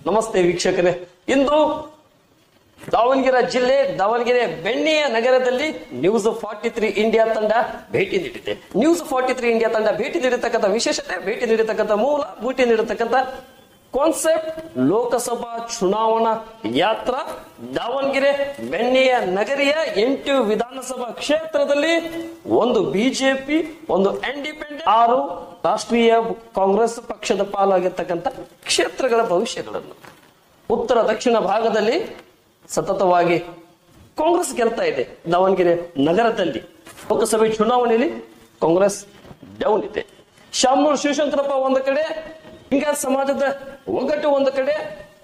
ನಮಸ್ತೆ ವೀಕ್ಷಕರೇ. ಇಂದು ದಾವಣಗೆರೆ ಜಿಲ್ಲೆ ದಾವಣಗೆರೆ ಬೆಣ್ಣೆಯ ನಗರದಲ್ಲಿ ನ್ಯೂಸ್ 43 ಇಂಡಿಯಾ ತಂಡ ಭೇಟಿ ನೀಡಿದೆ. ನ್ಯೂಸ್ 43 ಇಂಡಿಯಾ ತಂಡ ಭೇಟಿ ನೀಡಿರ್ತಕ್ಕಂಥ ವಿಶೇಷತೆ, ಭೇಟಿ ನೀಡಿರ್ತಕ್ಕಂಥ ಮೂಲ, ಭೇಟಿ ನೀಡಿರ್ತಕ್ಕಂಥ ಕಾನ್ಸೆಪ್ಟ್, ಲೋಕಸಭಾ ಚುನಾವಣಾ ಯಾತ್ರಾ ದಾವಣಗೆರೆ ಬೆಣ್ಣೆಯ ನಗರಿಯ 8 ವಿಧಾನಸಭಾ ಕ್ಷೇತ್ರದಲ್ಲಿ ಒಂದು ಬಿಜೆಪಿ, ಒಂದು ಇಂಡಿಪೆಂಡೆಂಟ್, 6 ರಾಷ್ಟ್ರೀಯ ಕಾಂಗ್ರೆಸ್ ಪಕ್ಷದ ಪಾಲಾಗಿರ್ತಕ್ಕಂಥ ಕ್ಷೇತ್ರಗಳ ಭವಿಷ್ಯಗಳನ್ನು ಉತ್ತರ ದಕ್ಷಿಣ ಭಾಗದಲ್ಲಿ ಸತತವಾಗಿ ಕಾಂಗ್ರೆಸ್ ಗೆಲ್ತಾ ಇದೆ. ದಾವಣಗೆರೆ ನಗರದಲ್ಲಿ ಲೋಕಸಭೆ ಚುನಾವಣೆಯಲ್ಲಿ ಕಾಂಗ್ರೆಸ್ ಡೌನ್ ಇದೆ. ಶಾಮನೂರು ಶಿವಶಂಕರಪ್ಪ ಒಂದು ಕಡೆ, ಲಿಂಗಾಯತ ಸಮಾಜದ ಒಗ್ಗಟ್ಟು ಒಂದು ಕಡೆ,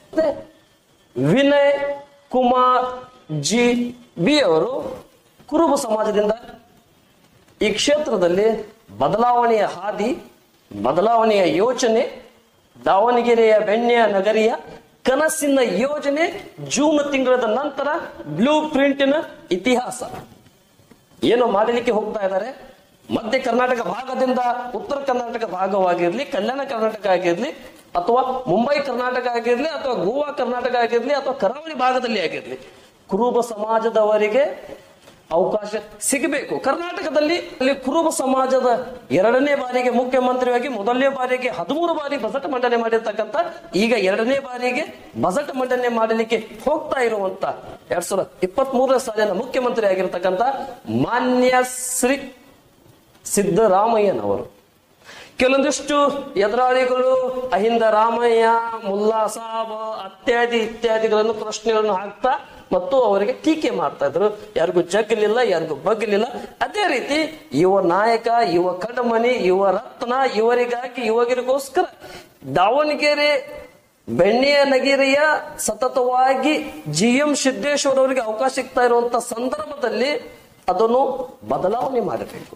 ವಿನಯ್ ಕುಮಾರ್ ಜಿ ಬಿ ಅವರು ಕುರುಬ ಸಮಾಜದಿಂದ ಈ ಕ್ಷೇತ್ರದಲ್ಲಿ ಬದಲಾವಣೆಯ ಹಾದಿ, ಬದಲಾವಣೆಯ ಯೋಚನೆ, ದಾವಣಗೆರೆಯ ಬೆಣ್ಣೆಯ ನಗರಿಯ ಕನಸಿನ ಯೋಜನೆ, ಜೂನ್ ತಿಂಗಳದ ನಂತರ ಬ್ಲೂ ಪ್ರಿಂಟಿನ ಇತಿಹಾಸ ಏನು ಮಾಡಲಿಕ್ಕೆ ಹೋಗ್ತಾ ಇದ್ದಾರೆ. ಮಧ್ಯ ಕರ್ನಾಟಕ ಭಾಗದಿಂದ ಉತ್ತರ ಕರ್ನಾಟಕ ಭಾಗವಾಗಿರ್ಲಿ, ಕಲ್ಯಾಣ ಕರ್ನಾಟಕ ಆಗಿರ್ಲಿ, ಅಥವಾ ಮುಂಬೈ ಕರ್ನಾಟಕ ಆಗಿರ್ಲಿ, ಅಥವಾ ಗೋವಾ ಕರ್ನಾಟಕ ಆಗಿರ್ಲಿ, ಅಥವಾ ಕರಾವಳಿ ಭಾಗದಲ್ಲಿ ಆಗಿರ್ಲಿ, ಕುರುಬ ಸಮಾಜದವರಿಗೆ ಅವಕಾಶ ಸಿಗಬೇಕು. ಕರ್ನಾಟಕದಲ್ಲಿ ಕುರುಬ ಸಮಾಜದ 2ನೇ ಬಾರಿಗೆ ಮುಖ್ಯಮಂತ್ರಿಯಾಗಿ, ಮೊದಲನೇ ಬಾರಿಗೆ 13 ಬಾರಿ ಬಜೆಟ್ ಮಂಡನೆ ಮಾಡಿರ್ತಕ್ಕಂಥ, ಈಗ 2ನೇ ಬಾರಿಗೆ ಬಜೆಟ್ ಮಂಡನೆ ಮಾಡಲಿಕ್ಕೆ ಹೋಗ್ತಾ ಇರುವಂತ 2023 ಸಾಲಿನ ಮುಖ್ಯಮಂತ್ರಿ ಆಗಿರ್ತಕ್ಕಂಥ ಮಾನ್ಯ ಶ್ರೀ ಸಿದ್ದರಾಮಯ್ಯನವರು ಕೆಲವೊಂದಿಷ್ಟು ಎದುರಾಳಿಗಳು ಅಹಿಂದ ರಾಮಯ್ಯ, ಮುಲ್ಲಾ ಸಾಬ್ ಇತ್ಯಾದಿಗಳನ್ನು ಪ್ರಶ್ನೆಗಳನ್ನು ಹಾಕ್ತಾ ಮತ್ತು ಅವರಿಗೆ ಟೀಕೆ ಮಾಡ್ತಾ ಇದ್ರು. ಯಾರಿಗೂ ಜಗ್ಗಲಿಲ್ಲ, ಯಾರಿಗೂ ಬಗ್ಗಲಿಲ್ಲ. ಅದೇ ರೀತಿ ಯುವ ನಾಯಕ, ಯುವ ಕಡಮನಿ, ಯುವ ರತ್ನ, ಯುವರಿಗೋಸ್ಕರ ದಾವಣಗೆರೆ ಬೆಣ್ಣೆಯ ನಗರಿಯ ಸತತವಾಗಿ GM ಸಿದ್ದೇಶ್ವರ ಅವರಿಗೆ ಅವಕಾಶ ಸಿಗ್ತಾ ಇರುವಂತ ಸಂದರ್ಭದಲ್ಲಿ ಅದನ್ನು ಬದಲಾವಣೆ ಮಾಡಬೇಕು.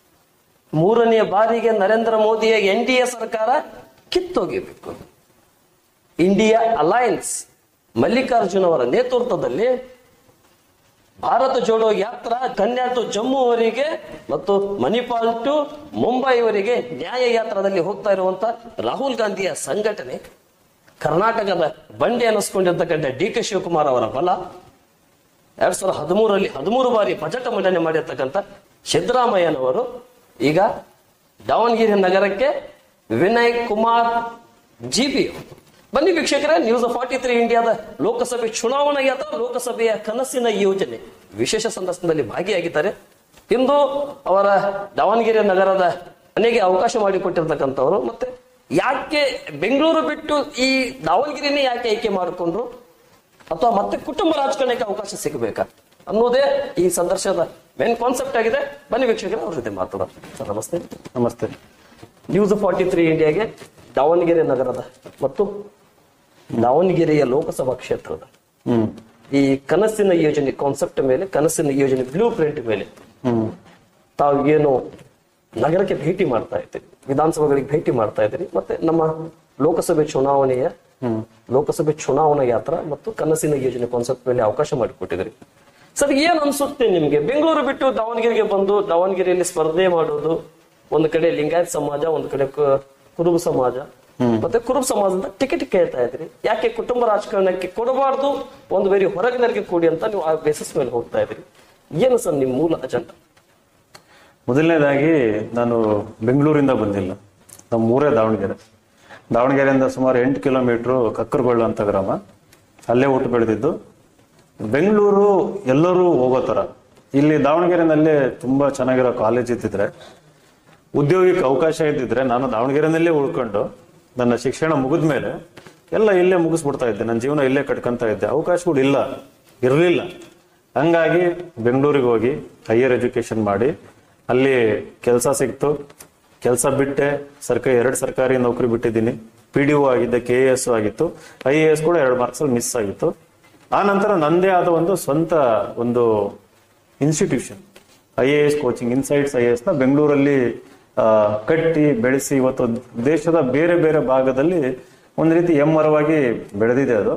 3ನೇ ಬಾರಿಗೆ ನರೇಂದ್ರ ಮೋದಿಯ NDA ಸರ್ಕಾರ ಕಿತ್ತೊಗೆಯಬೇಕು. ಇಂಡಿಯಾ ಅಲಯನ್ಸ್ ಮಲ್ಲಿಕಾರ್ಜುನ್ ಅವರ ನೇತೃತ್ವದಲ್ಲಿ ಭಾರತ ಜೋಡೋ ಯಾತ್ರಾ ಕನ್ಯಾ ಟು ಜಮ್ಮುವರೆಗೆ ಮತ್ತು ಮಣಿಪಾಲ್ ಟು ಮುಂಬೈವರೆಗೆ ನ್ಯಾಯ ಯಾತ್ರಾದಲ್ಲಿ ಹೋಗ್ತಾ ಇರುವಂತ ರಾಹುಲ್ ಗಾಂಧಿಯ ಸಂಘಟನೆ, ಕರ್ನಾಟಕದ ಬಂಡೆ ಅನ್ನಿಸ್ಕೊಂಡಿರ್ತಕ್ಕಂಥ DK ಶಿವಕುಮಾರ್ ಅವರ ಬಲ, 2013ರಲ್ಲಿ 13 ಬಾರಿ ಬಜೆಟ್ ಮಂಡನೆ ಮಾಡಿರ್ತಕ್ಕಂಥ ಸಿದ್ದರಾಮಯ್ಯನವರು ಈಗ ದಾವಣಗೆರೆ ನಗರಕ್ಕೆ ವಿನಯ್ ಕುಮಾರ್ GB. ಬನ್ನಿ ವೀಕ್ಷಕರೇ, ನ್ಯೂಸ್ 43 ಇಂಡಿಯಾದ ಲೋಕಸಭೆ ಚುನಾವಣಾ ಯಾತ್ರಾ, ಲೋಕಸಭೆಯ ಕನಸಿನ ಯೋಜನೆ ವಿಶೇಷ ಸಂದರ್ಶನದಲ್ಲಿ ಭಾಗಿಯಾಗಿದ್ದಾರೆ. ಇಂದು ಅವರ ದಾವಣಗೆರೆ ನಗರದ ಮನೆಗೆ ಅವಕಾಶ ಮಾಡಿಕೊಟ್ಟಿರ್ತಕ್ಕಂಥವ್ರು, ಮತ್ತೆ ಯಾಕೆ ಬೆಂಗಳೂರು ಬಿಟ್ಟು ಈ ದಾವಣಗೆರೆನೇ ಯಾಕೆ ಆಯ್ಕೆ ಮಾಡಿಕೊಂಡ್ರು, ಅಥವಾ ಮತ್ತೆ ಕುಟುಂಬ ರಾಜಕಾರಣಕ್ಕೆ ಅವಕಾಶ ಸಿಗಬೇಕಾ ಅನ್ನೋದೇ ಈ ಸಂದರ್ಶನದ ಮೇನ್ ಕಾನ್ಸೆಪ್ಟ್ ಆಗಿದೆ. ಬನ್ನಿ ವೀಕ್ಷಕರೇ, ಅವ್ರ ಜೊತೆ ಮಾತಾಡೋಣ. ಸರ್ ನಮಸ್ತೆ. ನಮಸ್ತೆ. ನ್ಯೂಸ್ 43 ಇಂಡಿಯಾಗೆ ದಾವಣಗೆರೆ ನಗರದ ಮತ್ತು ದಾವಣಗೆರೆಯ ಲೋಕಸಭಾ ಕ್ಷೇತ್ರದ ಈ ಕನಸಿನ ಯೋಜನೆ ಕಾನ್ಸೆಪ್ಟ್ ಮೇಲೆ, ಕನಸಿನ ಯೋಜನೆ ಬ್ಲೂ ಪ್ರಿಂಟ್ ಮೇಲೆ ತಾವು ಏನು ನಗರಕ್ಕೆ ಭೇಟಿ ಮಾಡ್ತಾ ಇದ್ದೀರಿ, ವಿಧಾನಸಭೆಗಳಿಗೆ ಭೇಟಿ ಮಾಡ್ತಾ ಇದ್ದೀರಿ, ಮತ್ತೆ ನಮ್ಮ ಲೋಕಸಭೆ ಚುನಾವಣಾ ಯಾತ್ರಾ ಮತ್ತು ಕನಸಿನ ಯೋಜನೆ ಕಾನ್ಸೆಪ್ಟ್ ಮೇಲೆ ಅವಕಾಶ ಮಾಡಿಕೊಟ್ಟಿದ್ರಿ. ಸರ್, ಏನ್ ಅನ್ಸುತ್ತೆ ನಿಮ್ಗೆ ಬೆಂಗಳೂರು ಬಿಟ್ಟು ದಾವಣಗೆರೆಗೆ ಬಂದು ದಾವಣಗೆರೆಯಲ್ಲಿ ಸ್ಪರ್ಧೆ ಮಾಡೋದು? ಒಂದು ಕಡೆ ಲಿಂಗಾಯತ ಸಮಾಜ, ಒಂದು ಕಡೆ ಕುರುಬ ಸಮಾಜ, ಮತ್ತೆ ಕುರುಬ ಸಮಾಜದ ಟಿಕೆಟ್ ಕೇಳ್ತಾ ಇದ್ರಿ. ಯಾಕೆ ಕುಟುಂಬ ರಾಜಕಾರಣಕ್ಕೆ ಕೊಡಬಾರ್ದು, ಒಂದು ಬೇರೆ ಹೊರಗಿನರಿಗೆ ಕೊಡಿ ಅಂತ ನೀವು ಆ ಬೇಸಿಸ್ ಮೇಲೆ ಹೋಗ್ತಾ ಇದ್ರಿ. ಏನು ಸರ್ ನಿಮ್ ಮೂಲ ಅಜೆಂಡಾ? ಮೊದಲನೇದಾಗಿ ನಾನು ಬೆಂಗಳೂರಿಂದ ಬಂದಿಲ್ಲ, ನಮ್ಮ ಊರೇ ದಾವಣಗೆರೆಯಿಂದ ಸುಮಾರು 8 ಕಿಲೋಮೀಟರ್ ಕಕ್ಕರಗೊಳ್ಳ ಅಂತ ಗ್ರಾಮ, ಅಲ್ಲೇ ಹುಟ್ಟು ಬೆಳೆದಿದ್ದು. ಬೆಂಗಳೂರು ಎಲ್ಲರೂ ಹೋಗೋ ತರ, ಇಲ್ಲಿ ದಾವಣಗೆರೆನಲ್ಲೇ ತುಂಬಾ ಚೆನ್ನಾಗಿರೋ ಕಾಲೇಜ್ ಇದ್ದಿದ್ರೆ, ಉದ್ಯೋಗಕ್ಕೆ ಅವಕಾಶ ಇದ್ದಿದ್ರೆ ನಾನು ದಾವಣಗೆರೆನಲ್ಲೇ ಉಳ್ಕೊಂಡು ನನ್ನ ಶಿಕ್ಷಣ ಮುಗಿದ ಮೇಲೆ ಎಲ್ಲ ಇಲ್ಲೇ ಮುಗಿಸ್ಬಿಡ್ತಾ ಇದ್ದೆ, ನನ್ನ ಜೀವನ ಇಲ್ಲೇ ಕಟ್ಕೊಂತ ಇದ್ದೆ. ಅವಕಾಶಗಳು ಇರಲಿಲ್ಲ. ಹಂಗಾಗಿ ಬೆಂಗಳೂರಿಗೆ ಹೋಗಿ ಹೈಯರ್ ಎಜುಕೇಶನ್ ಮಾಡಿ ಅಲ್ಲಿ ಕೆಲಸ ಸಿಕ್ತು. ಕೆಲಸ ಬಿಟ್ಟೆ, 2 ಸರ್ಕಾರಿ ನೌಕರಿ ಬಿಟ್ಟಿದ್ದೀನಿ. PDO ಆಗಿದ್ದೆ, KAS ಆಗಿತ್ತು, IAS ಕೂಡ 2 ಮಾರ್ಕ್ಸ್ ಮಿಸ್ ಆಗಿತ್ತು. ಆ ನಂತರ ನಂದೇ ಆದ ಒಂದು ಸ್ವಂತ ಒಂದು institution, IAS coaching, insights IAS ನ ಬೆಂಗಳೂರಲ್ಲಿ ಕಟ್ಟಿ ಬೆಳೆಸಿ ಇವತ್ತು ದೇಶದ ಬೇರೆ ಬೇರೆ ಭಾಗದಲ್ಲಿ ಒಂದು ರೀತಿ ಹೆಮ್ಮರವಾಗಿ ಬೆಳೆದಿದೆ ಅದು.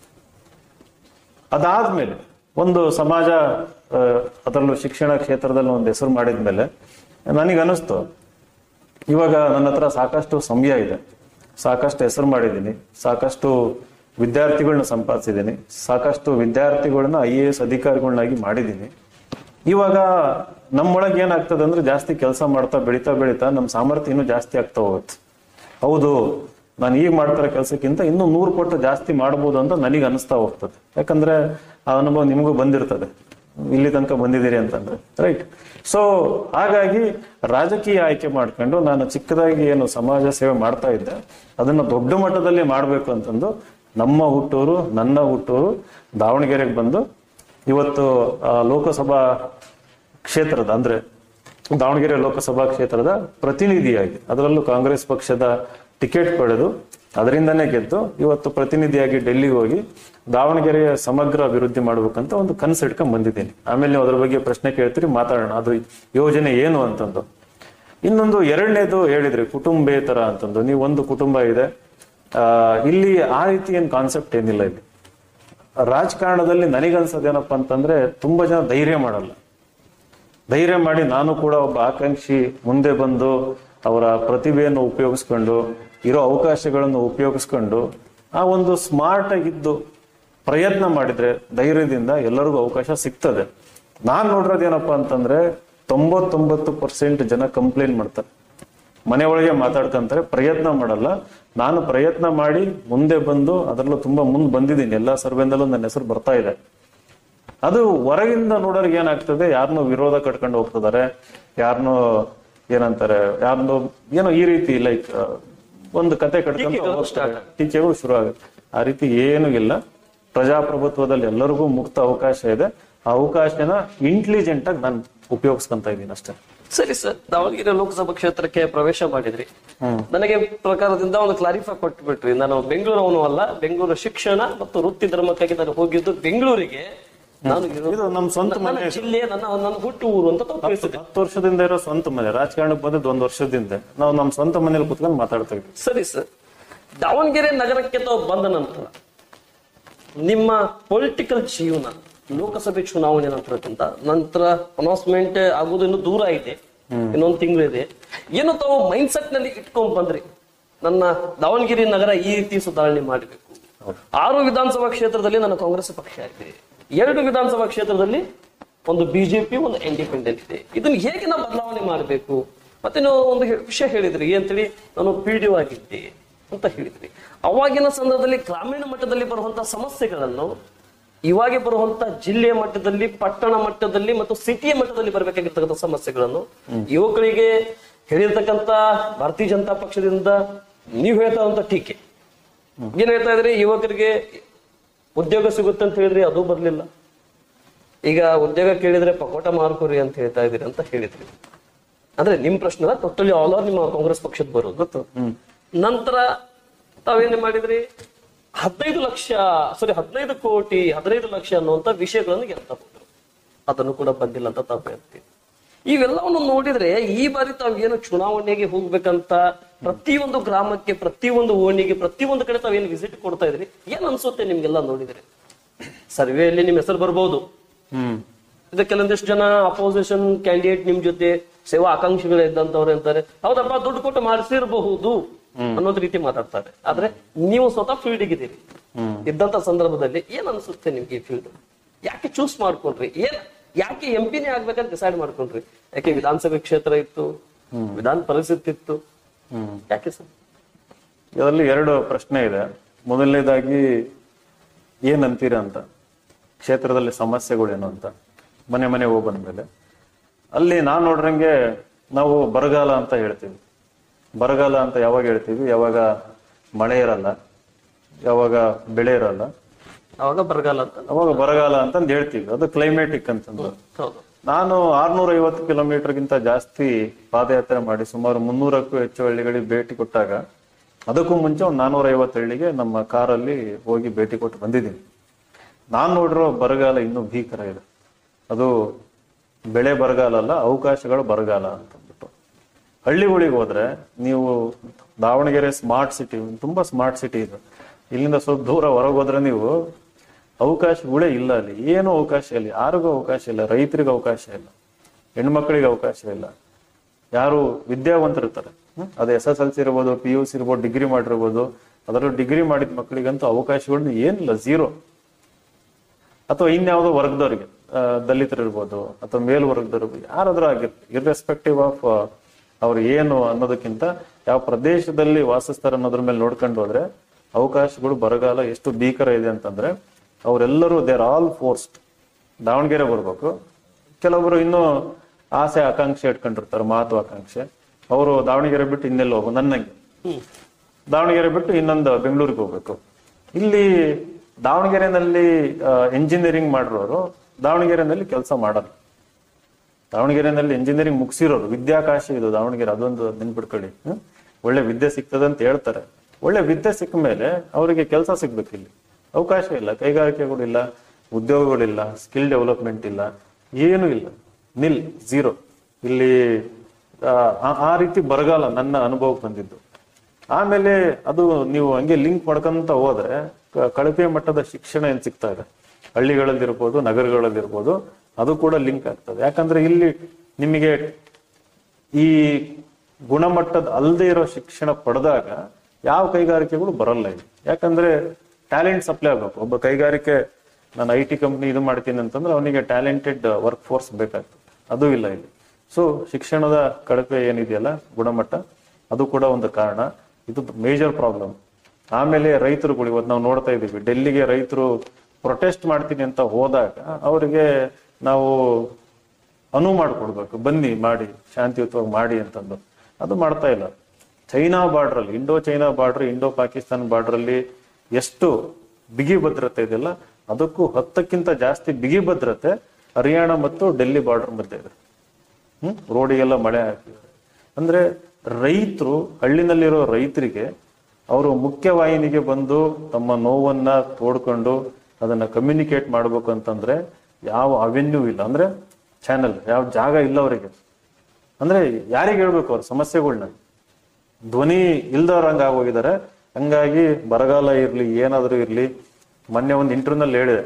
ಅದಾದ್ಮೇಲೆ ಒಂದು ಸಮಾಜ, ಅದರಲ್ಲೂ ಶಿಕ್ಷಣ ಕ್ಷೇತ್ರದಲ್ಲಿ ಒಂದು ಹೆಸರು ಮಾಡಿದ್ಮೇಲೆ ನನಗನ್ನಿಸ್ತು, ಇವಾಗ ನನ್ನ ಹತ್ರ ಸಾಕಷ್ಟು ಸಮಯ ಇದೆ, ಸಾಕಷ್ಟು ಹೆಸರು ಮಾಡಿದ್ದೀನಿ, ಸಾಕಷ್ಟು ವಿದ್ಯಾರ್ಥಿಗಳನ್ನ ಸಂಪಾದಿಸಿದ್ದೀನಿ, ಸಾಕಷ್ಟು ವಿದ್ಯಾರ್ಥಿಗಳನ್ನ IAS ಅಧಿಕಾರಿಗಳನ್ನಾಗಿ ಮಾಡಿದ್ದೀನಿ. ಇವಾಗ ನಮ್ಮೊಳಗೆ ಏನಾಗ್ತದೆ ಅಂದ್ರೆ ಜಾಸ್ತಿ ಕೆಲಸ ಮಾಡ್ತಾ ಬೆಳೀತಾ ನಮ್ಮ ಸಾಮರ್ಥ್ಯ ಇನ್ನೂ ಜಾಸ್ತಿ ಆಗ್ತಾ ಹೋಗುತ್ತೆ. ಹೌದು, ನಾನು ಈಗ ಮಾಡ್ತಿರೋ ಕೆಲಸಕ್ಕಿಂತ ಇನ್ನೂ 100 ಪಟ್ಟು ಜಾಸ್ತಿ ಮಾಡ್ಬೋದು ಅಂತ ನನಗೆ ಅನಿಸ್ತಾ ಹೋಗ್ತದೆ. ಯಾಕಂದ್ರೆ ಆ ಅನುಭವ ನಿಮಗೂ ಬಂದಿರ್ತದೆ, ಇಲ್ಲಿ ತನಕ ಬಂದಿದ್ದೀರಿ ಅಂತಂದ್ರೆ, ರೈಟ್? ಸೊ ಹಾಗಾಗಿ ರಾಜಕೀಯ ಆಯ್ಕೆ ಮಾಡ್ಕೊಂಡು ನಾನು ಚಿಕ್ಕದಾಗಿ ಏನು ಸಮಾಜ ಸೇವೆ ಮಾಡ್ತಾ ಇದ್ದೆ ಅದನ್ನ ದೊಡ್ಡ ಮಟ್ಟದಲ್ಲಿ ಮಾಡ್ಬೇಕು ಅಂತಂದು ನಮ್ಮ ಹುಟ್ಟೂರು, ನನ್ನ ಹುಟ್ಟೂರು ದಾವಣಗೆರೆಗೆ ಬಂದು ಇವತ್ತು ಲೋಕಸಭಾ ಕ್ಷೇತ್ರದ ಅಂದ್ರೆ ದಾವಣಗೆರೆ ಲೋಕಸಭಾ ಕ್ಷೇತ್ರದ ಪ್ರತಿನಿಧಿಯಾಗಿ, ಅದರಲ್ಲೂ ಕಾಂಗ್ರೆಸ್ ಪಕ್ಷದ ಟಿಕೆಟ್ ಪಡೆದು ಅದರಿಂದನೇ ಗೆದ್ದು ಇವತ್ತು ಪ್ರತಿನಿಧಿಯಾಗಿ ಡೆಲ್ಲಿಗೆ ಹೋಗಿ ದಾವಣಗೆರೆಯ ಸಮಗ್ರ ಅಭಿವೃದ್ಧಿ ಮಾಡ್ಬೇಕಂತ ಒಂದು ಕನಸು ಇಟ್ಕೊಂಡ್ ಬಂದಿದ್ದೀನಿ. ಆಮೇಲೆ ನೀವು ಅದ್ರ ಬಗ್ಗೆ ಪ್ರಶ್ನೆ ಕೇಳ್ತೀರಿ, ಮಾತಾಡೋಣ ಅದು ಯೋಜನೆ ಏನು ಅಂತಂದು. ಇನ್ನೊಂದು ಎರಡನೇದು ಹೇಳಿದ್ರಿ ಕುಟುಂಬೇತರ ಅಂತಂದು. ನೀವು ಒಂದು ಕುಟುಂಬ ಇದೆ, ಇಲ್ಲಿ ಆ ರೀತಿ ಏನ್ ಕಾನ್ಸೆಪ್ಟ್ ಏನಿಲ್ಲ. ಇಲ್ಲಿ ರಾಜಕಾರಣದಲ್ಲಿ ನನಗನ್ಸೋದೇನಪ್ಪ ಅಂತಂದ್ರೆ ತುಂಬಾ ಜನ ಧೈರ್ಯ ಮಾಡಲ್ಲ. ಧೈರ್ಯ ಮಾಡಿ ನಾನು ಕೂಡ ಒಬ್ಬ ಆಕಾಂಕ್ಷಿ ಮುಂದೆ ಬಂದು ಅವರ ಪ್ರತಿಭೆಯನ್ನು ಉಪಯೋಗಿಸ್ಕೊಂಡು ಇರೋ ಅವಕಾಶಗಳನ್ನು ಉಪಯೋಗಿಸ್ಕೊಂಡು ಆ ಒಂದು ಸ್ಮಾರ್ಟ್ ಆಗಿದ್ದು ಪ್ರಯತ್ನ ಮಾಡಿದ್ರೆ ಧೈರ್ಯದಿಂದ ಎಲ್ಲರಿಗೂ ಅವಕಾಶ ಸಿಗ್ತದೆ. ನಾನ್ ನೋಡಿರೋದೇನಪ್ಪಾ ಅಂತಂದ್ರೆ 99% ಜನ ಕಂಪ್ಲೇಂಟ್ ಮಾಡ್ತಾರೆ, ಮನೆ ಒಳಗೆ ಮಾತಾಡ್ಕೊಂತಾರೆ, ಪ್ರಯತ್ನ ಮಾಡಲ್ಲ. ನಾನು ಪ್ರಯತ್ನ ಮಾಡಿ ಮುಂದೆ ಬಂದು ಅದರಲ್ಲೂ ತುಂಬಾ ಮುಂದೆ ಬಂದಿದ್ದೀನಿ, ಎಲ್ಲಾ ಸರ್ವೆಂದಲ್ಲೂ ನನ್ನ ಹೆಸರು ಬರ್ತಾ ಇದೆ. ಅದು ಹೊರಗಿಂದ ನೋಡೋರ್ಗೆ ಏನಾಗ್ತದೆ, ಯಾರನ್ನೋ ವಿರೋಧ ಕಟ್ಕೊಂಡು ಹೋಗ್ತಿದ್ದಾರೆ, ಯಾರನ್ನೋ ಏನಂತಾರೆ, ಯಾರನ್ನೋ ಏನೋ ಈ ರೀತಿ ಲೈಕ್ ಒಂದು ಕತೆ ಕಟ್ಕೊಂಡು ಟೀಕೆಗಳು ಶುರು ಆಗುತ್ತೆ. ಆ ರೀತಿ ಏನೂ ಇಲ್ಲ. ಪ್ರಜಾಪ್ರಭುತ್ವದಲ್ಲಿ ಎಲ್ಲರಿಗೂ ಮುಕ್ತ ಅವಕಾಶ ಇದೆ. ಆ ಅವಕಾಶನ ಇಂಟೆಲಿಜೆಂಟ್ ಆಗಿ ನಾನು ಉಪಯೋಗಿಸ್ಕೊಂತ ಇದ್ದೀನಿ ಅಷ್ಟೇ. ಸರಿ ಸರ್, ದಾವಣಗೆರೆ ಲೋಕಸಭಾ ಕ್ಷೇತ್ರಕ್ಕೆ ಪ್ರವೇಶ ಮಾಡಿದ್ರಿ. ನನಗೆ ಪ್ರಕಾರದಿಂದ ಒಂದು ಕ್ಲಾರಿಫೈ ಕೊಟ್ಬಿಟ್ರಿ. ನಾನು ಬೆಂಗಳೂರವನು ಅಲ್ಲ, ಬೆಂಗಳೂರು ಶಿಕ್ಷಣ ಮತ್ತು ವೃತ್ತಿ ಧರ್ಮಕ್ಕಾಗಿ ನಾನು ಹೋಗಿದ್ದು ಬೆಂಗಳೂರಿಗೆ. ನಾನು ನಮ್ಮ ಸ್ವಂತ ಮನೆ, ಜಿಲ್ಲೆ, ನನ್ನ ಹುಟ್ಟು ಊರು ಅಂತ ತಿಳಿಸಿದೆ. 10 ವರ್ಷದಿಂದ ಇರೋ ಸ್ವಂತ ಮನೆ. ರಾಜಕಾರಣಕ್ಕೆ ಬಂದಿದ್ದು 1 ವರ್ಷದಿಂದ. ನಾವು ನಮ್ಮ ಸ್ವಂತ ಮನೇಲಿ ಕುತ್ಕೊಂಡು ಮಾತಾಡ್ತಾ ಇದ್ವಿ. ಸರಿ ಸರ್, ದಾವಣಗೆರೆ ನಗರಕ್ಕೆ ತಾವು ಬಂದ ನಿಮ್ಮ ಪೊಲಿಟಿಕಲ್ ಜೀವನ ಲೋಕಸಭೆ ಚುನಾವಣೆ ನಂತರ ಅನೌನ್ಸ್ಮೆಂಟ್ ಆಗೋದು ಇನ್ನು ದೂರ ಇದೆ, ಇನ್ನೊಂದು ತಿಂಗಳಿದೆ. ಏನು ತಾವು ಮೈಂಡ್ ಸೆಟ್ ನಲ್ಲಿ ಇಟ್ಕೊಂಡ್ ಬಂದ್ರಿ, ನನ್ನ ದಾವಣಗೆರೆ ನಗರ ಈ ರೀತಿ ಸುಧಾರಣೆ ಮಾಡಬೇಕು. 6 ವಿಧಾನಸಭಾ ಕ್ಷೇತ್ರದಲ್ಲಿ ನನ್ನ ಕಾಂಗ್ರೆಸ್ ಪಕ್ಷ ಇದೆ, 2 ವಿಧಾನಸಭಾ ಕ್ಷೇತ್ರದಲ್ಲಿ ಒಂದು ಬಿಜೆಪಿ, ಒಂದು ಇಂಡಿಪೆಂಡೆಂಟ್ ಇದೆ. ಇದನ್ನ ಹೇಗೆ ನಾವು ಬದಲಾವಣೆ ಮಾಡಬೇಕು? ಮತ್ತೆ ನೀವು ಒಂದು ವಿಷಯ ಹೇಳಿದ್ರಿ, ಅಂತೇಳಿ ನಾನು PDO ಆಗಿದ್ದೆ ಅಂತ ಹೇಳಿದ್ರಿ. ಅವಾಗಿನ ಸಂದರ್ಭದಲ್ಲಿ ಗ್ರಾಮೀಣ ಮಟ್ಟದಲ್ಲಿ ಬರುವಂತಹ ಸಮಸ್ಯೆಗಳನ್ನು ಇವಾಗ ಬರುವಂತ ಜಿಲ್ಲೆಯ ಮಟ್ಟದಲ್ಲಿ, ಪಟ್ಟಣ ಮಟ್ಟದಲ್ಲಿ ಮತ್ತು ಸಿಟಿಯ ಮಟ್ಟದಲ್ಲಿ ಬರಬೇಕಾಗಿರ್ತಕ್ಕಂಥ ಸಮಸ್ಯೆಗಳನ್ನು ಯುವಕರಿಗೆ ಹೇಳಿರ್ತಕ್ಕಂಥ ಭಾರತೀಯ ಜನತಾ ಪಕ್ಷದಿಂದ ನೀವು ಹೇಳ್ತಾ ಇರುವಂತ ಟೀಕೆ ಏನ್ ಹೇಳ್ತಾ ಇದ್ರಿ? ಯುವಕರಿಗೆ ಉದ್ಯೋಗ ಸಿಗುತ್ತೆ ಅಂತ ಹೇಳಿದ್ರಿ, ಅದು ಬರ್ಲಿಲ್ಲ. ಈಗ ಉದ್ಯೋಗ ಕೇಳಿದ್ರೆ ಪಕೋಟ ಮಾರ್ಕೋರಿ ಅಂತ ಹೇಳ್ತಾ ಇದೀರಿ ಅಂತ ಹೇಳಿದ್ರಿ. ಅಂದ್ರೆ ನಿಮ್ ಪ್ರಶ್ನೆ ಟೋಟಲಿ ಆಲ್ ಓವರ್ ನಿಮ್ಮ ಕಾಂಗ್ರೆಸ್ ಪಕ್ಷದ ಬರೋದು ಗೊತ್ತು. ನಂತರ ತಾವೇನ್ ಮಾಡಿದ್ರಿ? 15 ಕೋಟಿ 15 ಲಕ್ಷ ಅನ್ನುವಂತ ವಿಷಯಗಳನ್ನು ಗೆಲ್ತಾ ಹೋದ್ರು. ಅದನ್ನು ಕೂಡ ಬಂದಿಲ್ಲ ಅಂತ ತಾವು ಹೇಳ್ತೀವಿ. ಇವೆಲ್ಲವನ್ನು ನೋಡಿದ್ರೆ ಈ ಬಾರಿ ತಾವು ಏನು ಚುನಾವಣೆಗೆ ಹೋಗ್ಬೇಕಂತ ಪ್ರತಿಯೊಂದು ಗ್ರಾಮಕ್ಕೆ, ಪ್ರತಿಯೊಂದು ಓಣಿಗೆ, ಪ್ರತಿಯೊಂದು ಕಡೆ ತಾವೇನು ವಿಸಿಟ್ ಕೊಡ್ತಾ ಇದ್ರಿ, ಏನ್ ಅನ್ಸುತ್ತೆ ನಿಮ್ಗೆಲ್ಲ ನೋಡಿದ್ರೆ? ಸರ್ವೆಯಲ್ಲಿ ನಿಮ್ ಹೆಸರು ಬರ್ಬೋದು, ಇದಕ್ಕೆ ಕೆಲವೊಂದಿಷ್ಟು ಜನ ಅಪೋಸಿಷನ್ ಕ್ಯಾಂಡಿಡೇಟ್ ನಿಮ್ ಜೊತೆ ಸೇವಾ ಆಕಾಂಕ್ಷಿಗಳು ಇದ್ದಂತವ್ರು ಅಂತಾರೆ, ಹೌದಪ್ಪ ದುಡ್ಡು ಕೊಟ್ಟು ಮಾಡಿಸಿರಬಹುದು ಅನ್ನೋದ್ ರೀತಿ ಮಾತಾಡ್ತಾರೆ. ಆದ್ರೆ ನೀವು ಸ್ವತಃ ಫೀಲ್ಡ್ ಇದ್ದೀರಿ. ಇದ್ದಂತ ಸಂದರ್ಭದಲ್ಲಿ ಏನ್ ಅನ್ಸುತ್ತೆ ನಿಮ್ಗೆ ಈ ಫೀಲ್ಡ್? ಯಾಕೆ ಚೂಸ್ ಮಾಡ್ಕೊಂಡ್ರಿ? ಯಾಕೆ MP ಆಗ್ಬೇಕಂತ ಡಿಸೈಡ್ ಮಾಡ್ಕೊಂಡ್ರಿ? ಯಾಕೆ ವಿಧಾನಸಭೆ ಕ್ಷೇತ್ರ ಇತ್ತು, ವಿಧಾನ ಪರಿಸ್ಥಿತಿ ಇತ್ತು, ಯಾಕೆ ಸರ್? ಇದರಲ್ಲಿ 2 ಪ್ರಶ್ನೆ ಇದೆ. ಮೊದಲನೇದಾಗಿ ಏನ್ ಅಂತೀರ ಅಂತ, ಕ್ಷೇತ್ರದಲ್ಲಿ ಸಮಸ್ಯೆಗಳೇನು ಅಂತ ಮನೆ ಹೋಗಿ ಬಂದ್ಮೇಲೆ ಅಲ್ಲಿ ನಾನ್ ನೋಡ್ರಂಗೆ ನಾವು ಬರಗಾಲ ಅಂತ ಹೇಳ್ತೀವಿ. ಬರಗಾಲ ಅಂತ ಯಾವಾಗ ಹೇಳ್ತೀವಿ? ಯಾವಾಗ ಮಳೆ ಇರಲ್ಲ, ಯಾವಾಗ ಬೆಳೆ ಇರಲ್ಲ, ಅವಾಗ ಬರಗಾಲ ಅಂತಂದು ಹೇಳ್ತೀವಿ. ಅದು ಕ್ಲೈಮೇಟಿಕ್ ಅಂತಂದು. ನಾನು 650 ಕಿಲೋಮೀಟರ್ಗಿಂತ ಜಾಸ್ತಿ ಪಾದಯಾತ್ರೆ ಮಾಡಿ ಸುಮಾರು 300ಕ್ಕೂ ಹೆಚ್ಚು ಹಳ್ಳಿಗಳಿಗೆ ಭೇಟಿ ಕೊಟ್ಟಾಗ, ಅದಕ್ಕೂ ಮುಂಚೆ ಒಂದು 450 ಹಳ್ಳಿಗೆ ನಮ್ಮ ಕಾರಲ್ಲಿ ಹೋಗಿ ಭೇಟಿ ಕೊಟ್ಟು ಬಂದಿದ್ದೀನಿ. ನಾನ್ ನೋಡಿರೋ ಬರಗಾಲ ಇನ್ನೂ ಭೀಕರ ಇದೆ. ಅದು ಬೆಳೆ ಬರಗಾಲ ಅಲ್ಲ, ಅವಕಾಶಗಳು ಬರಗಾಲ ಅಂತಂದ್ಬಿಟ್ಟು. ಹಳ್ಳಿಗಳಿಗೆ ಹೋದ್ರೆ ನೀವು ದಾವಣಗೆರೆ ಸ್ಮಾರ್ಟ್ ಸಿಟಿ, ತುಂಬಾ ಸ್ಮಾರ್ಟ್ ಸಿಟಿ ಇದೆ. ಇಲ್ಲಿಂದ ಸ್ವಲ್ಪ ದೂರ ಹೊರಗೆ ಹೋದ್ರೆ ನೀವು ಅವಕಾಶಗಳೇ ಇಲ್ಲ. ಅಲ್ಲಿ ಏನು ಅವಕಾಶ ಇಲ್ಲ, ಯಾರಿಗೂ ಅವಕಾಶ ಇಲ್ಲ. ರೈತರಿಗೆ ಅವಕಾಶ ಇಲ್ಲ, ಹೆಣ್ಮಕ್ಳಿಗೆ ಅವಕಾಶ ಇಲ್ಲ. ಯಾರು ವಿದ್ಯಾವಂತರಿರ್ತಾರೆ, ಅದು SSLC ಇರ್ಬೋದು, PUC ಇರ್ಬೋದು, ಡಿಗ್ರಿ ಮಾಡಿರ್ಬೋದು, ಅದರಲ್ಲೂ ಡಿಗ್ರಿ ಮಾಡಿದ ಮಕ್ಕಳಿಗಂತೂ ಅವಕಾಶಗಳು ಏನಿಲ್ಲ, ಝೀರೋ. ಅಥವಾ ಇನ್ಯಾವುದೋ ವರ್ಗದವ್ರಿಗೆ, ದಲಿತರು ಇರ್ಬೋದು ಅಥವಾ ಮೇಲ್ವರ್ಗದವ್ರು ಯಾರಾದ್ರೂ ಆಗಿರ್ಬೋದು, ಇರ್ರೆಸ್ಪೆಕ್ಟಿವ್ ಆಫ್ ಅವ್ರು ಏನು ಅನ್ನೋದಕ್ಕಿಂತ ಯಾವ ಪ್ರದೇಶದಲ್ಲಿ ವಾಸಿಸ್ತಾರೆ ಅನ್ನೋದ್ರ ಮೇಲೆ ನೋಡ್ಕೊಂಡು ಹೋದ್ರೆ ಅವಕಾಶಗಳು ಬರಗಾಲ ಎಷ್ಟು ಭೀಕರ ಇದೆ ಅಂತಂದ್ರೆ ಅವರೆಲ್ಲರೂ ದೇರ್ ಆಲ್ ಫೋರ್ಸ್ಡ್ ದಾವಣಗೆರೆ ಬರ್ಬೇಕು. ಕೆಲವೊಬ್ರು ಇನ್ನೂ ಆಸೆ ಆಕಾಂಕ್ಷೆ ಇಟ್ಕೊಂಡಿರ್ತಾರೆ, ಮಹತ್ವಾಕಾಂಕ್ಷೆ. ಅವರು ದಾವಣಗೆರೆ ಬಿಟ್ಟು ಇನ್ನೆಲ್ಲ ಹೋಗು, ನನ್ನಂಗೆ ದಾವಣಗೆರೆ ಬಿಟ್ಟು ಇನ್ನೊಂದು ಬೆಂಗಳೂರಿಗೆ ಹೋಗ್ಬೇಕು. ಇಲ್ಲಿ ದಾವಣಗೆರೆನಲ್ಲಿ ಎಂಜಿನಿಯರಿಂಗ್ ಮಾಡಿರೋರು ದಾವಣಗೆರೆನಲ್ಲಿ ಕೆಲಸ ಮಾಡಲ್ಲ. ದಾವಣಗೆರೆನಲ್ಲಿ ಎಂಜಿನಿಯರಿಂಗ್ ಮುಗಿಸಿರೋರು, ವಿದ್ಯಾಕಾಶಿ ಇದು ದಾವಣಗೆರೆ, ಅದೊಂದು ನೆನ್ಪಿಟ್ಕೊಳ್ಳಿ. ಒಳ್ಳೆ ವಿದ್ಯೆ ಸಿಗ್ತದೆ ಅಂತ ಹೇಳ್ತಾರೆ. ಒಳ್ಳೆ ವಿದ್ಯೆ ಸಿಕ್ಕ ಮೇಲೆ ಅವರಿಗೆ ಕೆಲಸ ಸಿಗ್ಬೇಕು. ಇಲ್ಲಿ ಅವಕಾಶ ಇಲ್ಲ, ಕೈಗಾರಿಕೆಗಳಿಲ್ಲ, ಉದ್ಯೋಗಗಳಿಲ್ಲ, ಸ್ಕಿಲ್ ಡೆವಲಪ್ಮೆಂಟ್ ಇಲ್ಲ, ಏನೂ ಇಲ್ಲ, ನಿಲ್, ಝೀರೋ. ಇಲ್ಲಿ ಆ ರೀತಿ ಬರಗಾಲ ನನ್ನ ಅನುಭವಕ್ಕೆ ಬಂದಿದ್ದು. ಆಮೇಲೆ ಅದು ನೀವು ಹಂಗೆ ಲಿಂಕ್ ಮಾಡ್ಕೊಂತ ಹೋದ್ರೆ ಕಳಪೆ ಮಟ್ಟದ ಶಿಕ್ಷಣ ಏನ್ ಸಿಗ್ತಾ ಇದೆ ಹಳ್ಳಿಗಳಲ್ಲಿರ್ಬೋದು, ನಗರಗಳಲ್ಲಿರ್ಬೋದು, ಅದು ಕೂಡ ಲಿಂಕ್ ಆಗ್ತದೆ. ಯಾಕಂದ್ರೆ ಇಲ್ಲಿ ನಿಮಗೆ ಈ ಗುಣಮಟ್ಟದ ಅಲ್ಲದೆ ಇರೋ ಶಿಕ್ಷಣ ಪಡೆದಾಗ ಯಾವ ಕೈಗಾರಿಕೆಗಳು ಬರಲ್ಲ ಇಲ್ಲಿ. ಯಾಕಂದ್ರೆ ಟ್ಯಾಲೆಂಟ್ ಸಪ್ಲೈ ಆಗ್ಬೇಕು. ಒಬ್ಬ ಕೈಗಾರಿಕೆ, ನಾನು IT ಕಂಪ್ನಿ ಇದು ಮಾಡ್ತೀನಿ ಅಂತಂದ್ರೆ ಅವನಿಗೆ ಟ್ಯಾಲೆಂಟೆಡ್ ವರ್ಕ್ ಫೋರ್ಸ್ ಬೇಕಾಗ್ತದೆ, ಅದು ಇಲ್ಲ ಇಲ್ಲಿ. ಸೊ ಶಿಕ್ಷಣದ ಕಳಪೆ ಏನಿದೆಯಲ್ಲ, ಗುಣಮಟ್ಟ, ಅದು ಕೂಡ ಒಂದು ಕಾರಣ. ಇದು ಮೇಜರ್ ಪ್ರಾಬ್ಲಮ್. ಆಮೇಲೆ ರೈತರುಗಳು, ಇವತ್ತು ನಾವು ನೋಡ್ತಾ ಇದೀವಿ, ಡೆಲ್ಲಿಗೆ ರೈತರು ಪ್ರೊಟೆಸ್ಟ್ ಮಾಡ್ತೀನಿ ಅಂತ ಹೋದಾಗ ಅವರಿಗೆ ನಾವು ಅನುವು ಮಾಡಿಕೊಡ್ಬೇಕು, ಬನ್ನಿ ಮಾಡಿ, ಶಾಂತಿಯುತವಾಗಿ ಮಾಡಿ ಅಂತಂದು. ಅದು ಮಾಡ್ತಾ ಇಲ್ಲ. ಚೈನಾ ಬಾರ್ಡರ್ ಅಲ್ಲಿ, Indo China border, Indo Pakistan border ಅಲ್ಲಿ ಎಷ್ಟು ಬಿಗಿ ಭದ್ರತೆ ಇದೆಯಲ್ಲ, ಅದಕ್ಕೂ 10ಕ್ಕಿಂತ ಜಾಸ್ತಿ ಬಿಗಿ ಭದ್ರತೆ ಹರಿಯಾಣ ಮತ್ತು ಡೆಲ್ಲಿ ಬಾರ್ಡರ್ ಮಧ್ಯೆ ಇದೆ. ರೋಡಿಗೆಲ್ಲ ಮಳೆ ಹಾಕಿದ್ದಾರೆ. ಅಂದ್ರೆ ರೈತರು, ಹಳ್ಳಿನಲ್ಲಿರೋ ರೈತರಿಗೆ ಅವರು ಮುಖ್ಯವಾಹಿನಿಗೆ ಬಂದು ತಮ್ಮ ನೋವನ್ನ ತೋಡ್ಕೊಂಡು ಅದನ್ನ ಕಮ್ಯುನಿಕೇಟ್ ಮಾಡ್ಬೇಕು ಅಂತಂದ್ರೆ ಯಾವ ಅವೆನ್ಯೂ ಇಲ್ಲ, ಅಂದ್ರೆ ಚಾನೆಲ್, ಯಾವ ಜಾಗ ಇಲ್ಲ ಅವರಿಗೆ. ಅಂದ್ರೆ ಯಾರಿಗೆ ಹೇಳ್ಬೇಕು ಅವ್ರ ಸಮಸ್ಯೆಗಳನ್ನ? ಧ್ವನಿ ಇಲ್ದವ್ರಂಗ ಆಗೋಗಿದ್ದಾರೆ. ಹಂಗಾಗಿ ಬರಗಾಲ ಇರ್ಲಿ, ಏನಾದ್ರೂ ಇರ್ಲಿ, ಮೊನ್ನೆ ಒಂದು ಇಂಟರ್ವ್ಯೂನಲ್ಲಿ ಹೇಳಿದೆ,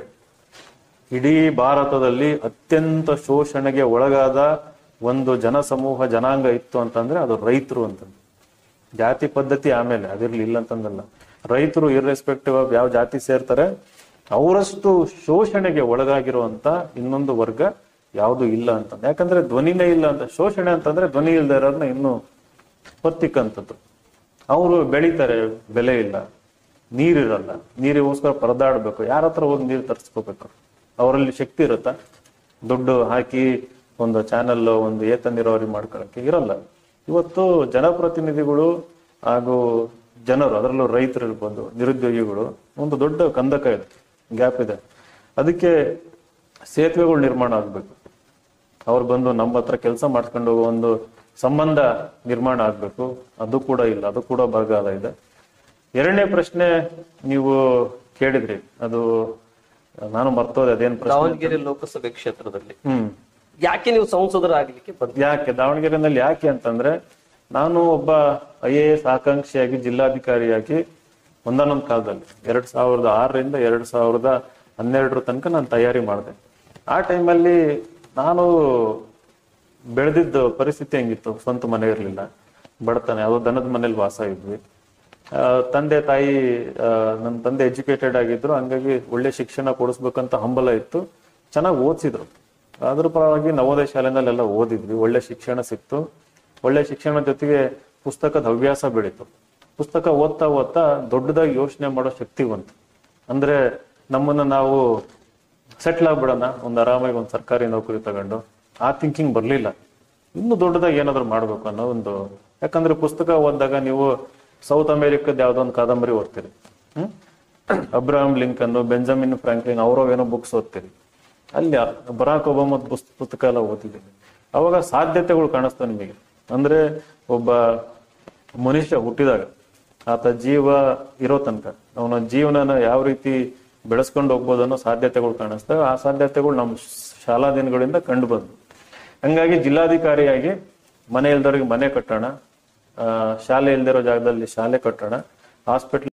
ಇಡೀ ಭಾರತದಲ್ಲಿ ಅತ್ಯಂತ ಶೋಷಣೆಗೆ ಒಳಗಾದ ಒಂದು ಜನಸಮೂಹ, ಜನಾಂಗ ಇತ್ತು ಅಂತಂದ್ರೆ ಅದು ರೈತರು ಅಂತಂದ್ರೆ. ಜಾತಿ ಪದ್ಧತಿ ಆಮೇಲೆ ಅದಿರ್ಲಿ, ಇಲ್ಲ ಅಂತಂದಲ್ಲ. ರೈತರು ಇರ್ರೆಸ್ಪೆಕ್ಟಿವ್ ಆಫ್ ಯಾವ ಜಾತಿ ಸೇರ್ತಾರೆ, ಅವರಷ್ಟು ಶೋಷಣೆಗೆ ಒಳಗಾಗಿರುವಂತ ಇನ್ನೊಂದು ವರ್ಗ ಯಾವುದು ಇಲ್ಲ ಅಂತ. ಯಾಕಂದ್ರೆ ಧ್ವನಿನೇ ಇಲ್ಲ ಅಂತ. ಶೋಷಣೆ ಅಂತಂದ್ರೆ ಧ್ವನಿ ಇಲ್ದೇ ಇರೋದನ್ನ ಇನ್ನು ಹೊತ್ತಿಕ್ಕಂಥದ್ದು. ಅವರು ಬೆಳಿತಾರೆ, ಬೆಲೆ ಇಲ್ಲ, ನೀರಿರಲ್ಲ, ನೀರಿಗೋಸ್ಕರ ಪರದಾಡ್ಬೇಕು, ಯಾರ ಹತ್ರ ಹೋಗಿ ನೀರು ತರಿಸ್ಕೋಬೇಕು. ಅವರಲ್ಲಿ ಶಕ್ತಿ ಇರುತ್ತಾ? ದುಡ್ಡು ಹಾಕಿ ಒಂದು ಚಾನೆಲ್, ಒಂದು ಏತ ನೀರಾವರಿ ಮಾಡ್ಕೊಳಕ್ಕೆ ಇರಲ್ಲ. ಇವತ್ತು ಜನಪ್ರತಿನಿಧಿಗಳು ಹಾಗೂ ಜನರು, ಅದರಲ್ಲೂ ರೈತರು ಇರ್ಬೋದು, ನಿರುದ್ಯೋಗಿಗಳು, ಒಂದು ದೊಡ್ಡ ಕಂದಕ ಇದೆ, ಗ್ಯಾಪ್ ಇದೆ. ಅದಕ್ಕೆ ಸೇತುವೆಗಳು ನಿರ್ಮಾಣ ಆಗ್ಬೇಕು. ಅವ್ರು ಬಂದು ನಮ್ಮ ಹತ್ರ ಕೆಲಸ ಮಾಡ್ಕೊಂಡು ಹೋಗೋ ಒಂದು ಸಂಬಂಧ ನಿರ್ಮಾಣ ಆಗ್ಬೇಕು. ಅದು ಕೂಡ ಇಲ್ಲ, ಅದು ಕೂಡ ಬರಗಾಲ ಇದೆ. ಎರಡನೇ ಪ್ರಶ್ನೆ ನೀವು ಕೇಳಿದ್ರಿ, ಅದು ನಾನು ಮರ್ತೋದೆ, ಅದೇನ್ ಪ್ರಶ್ನೆ? ದಾವಣಗೆರೆ ಲೋಕಸಭೆ ಕ್ಷೇತ್ರದಲ್ಲಿ ಯಾಕೆ ನೀವು ಸಂಸದರಾಗಲಿಕ್ಕೆ ಬಂದ್ರಿ? ಯಾಕೆ ದಾವಣಗೆರೆನಲ್ಲಿ ಯಾಕೆ ಅಂತಂದ್ರೆ, ನಾನು ಒಬ್ಬ IAS ಆಕಾಂಕ್ಷಿಯಾಗಿ ಜಿಲ್ಲಾಧಿಕಾರಿಯಾಗಿ ಒಂದಾನೊಂದು ಕಾಲದಲ್ಲಿ 2006ರಿಂದ 2012 ತನಕ ನಾನು ತಯಾರಿ ಮಾಡಿದೆ. ಆ ಟೈಮಲ್ಲಿ ನಾನು ಬೆಳೆದಿದ್ದ ಪರಿಸ್ಥಿತಿ ಹೆಂಗಿತ್ತು, ಸ್ವಂತ ಮನೆ ಇರಲಿಲ್ಲ, ಬಡತನ, ಯಾವುದೋ ದನದ ಮನೇಲಿ ವಾಸ ಇದ್ವಿ. ತಂದೆ ತಾಯಿ, ನನ್ನ ತಂದೆ ಎಜುಕೇಟೆಡ್ ಆಗಿದ್ರು, ಹಂಗಾಗಿ ಒಳ್ಳೆ ಶಿಕ್ಷಣ ಕೊಡಿಸ್ಬೇಕಂತ ಹಂಬಲ ಇತ್ತು. ಚೆನ್ನಾಗಿ ಓದಿಸಿದ್ರು. ಅದ್ರ ಪರವಾಗಿ ನವೋದಯ ಶಾಲೆನಲ್ಲೆಲ್ಲ ಓದಿದ್ವಿ, ಒಳ್ಳೆ ಶಿಕ್ಷಣ ಸಿಕ್ತು. ಒಳ್ಳೆ ಶಿಕ್ಷಣ ಜೊತೆಗೆ ಪುಸ್ತಕದ ಹವ್ಯಾಸ ಬೆಳೀತು. ಪುಸ್ತಕ ಓದ್ತಾ ಓದ್ತಾ ದೊಡ್ಡದಾಗಿ ಯೋಚನೆ ಮಾಡೋ ಶಕ್ತಿ ಬಂತು. ಅಂದ್ರೆ ನಮ್ಮನ್ನ ನಾವು ಸೆಟ್ಲ್ ಆಗ್ಬಿಡೋಣ, ಒಂದು ಆರಾಮಾಗಿ ಒಂದು ಸರ್ಕಾರಿ ನೌಕರಿ ತಗೊಂಡು, ಆ ಥಿಂಕಿಂಗ್ ಬರ್ಲಿಲ್ಲ. ಇನ್ನು ದೊಡ್ಡದಾಗಿ ಏನಾದ್ರು ಮಾಡ್ಬೇಕು ಅನ್ನೋ ಒಂದು. ಯಾಕಂದ್ರೆ ಪುಸ್ತಕ ಓದಿದಾಗ ನೀವು ಸೌತ್ ಅಮೆರಿಕದ ಯಾವ್ದೋ ಒಂದು ಕಾದಂಬರಿ ಓದ್ತೀರಿ, ಅಬ್ರಹಾಂ ಲಿಂಕನ್, ಬೆಂಜಮಿನ್ ಫ್ರಾಂಕ್ಲಿನ್ ಅವರವೇನೋ ಬುಕ್ಸ್ ಓದ್ತೀರಿ. ಅಲ್ಲಿ ಬರಾಕ್ ಒಬಾಮ ಪುಸ್ತಕ ಎಲ್ಲ ಓದಿದ್ದೀವಿ. ಅವಾಗ ಸಾಧ್ಯತೆಗಳು ಕಾಣಿಸ್ತಾವ ನಿಮಗೆ. ಅಂದ್ರೆ ಒಬ್ಬ ಮನುಷ್ಯ ಹುಟ್ಟಿದಾಗ ಆತ ಜೀವ ಇರೋ ತನಕ ಅವನ ಜೀವನನ ಯಾವ ರೀತಿ ಬೆಳೆಸ್ಕೊಂಡು ಹೋಗ್ಬೋದು ಅನ್ನೋ ಸಾಧ್ಯತೆಗಳು ಕಾಣಿಸ್ತವೆ. ಆ ಸಾಧ್ಯತೆಗಳು ನಮ್ಮ ಶಾಲಾ ದಿನಗಳಿಂದ ಕಂಡು ಬಂದು, ಹಂಗಾಗಿ ಜಿಲ್ಲಾಧಿಕಾರಿಯಾಗಿ ಮನೆ ಇಲ್ದವ್ರಿಗೆ ಮನೆ ಕಟ್ಟೋಣ, ಶಾಲೆ ಇಲ್ದಿರೋ ಜಾಗದಲ್ಲಿ ಶಾಲೆ ಕಟ್ಟೋಣ, ಹಾಸ್ಪಿಟಲ್